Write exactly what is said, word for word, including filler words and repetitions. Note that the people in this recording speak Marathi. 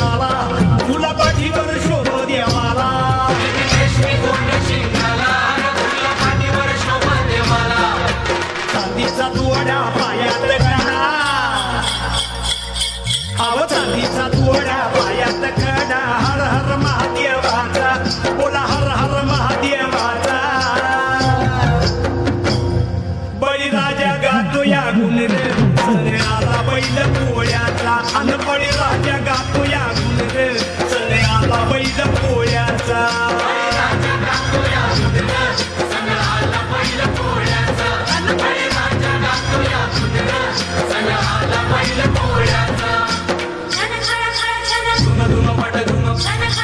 शिंगाला फुला पाठीवर शोभ देवाला चांदीचा तुवड्या पायात कडा अव चांदीचा तुवड्या पायात कडा हर हर महादेवाचा बोला हर हर महादेवाचा बळीराजा गातो या गुण रे सरे आला बैल पोळ्याचा अन बळीराजा गातो या गुण रे सरे आला बैल पोळ्याचा धुम धुम पट धुम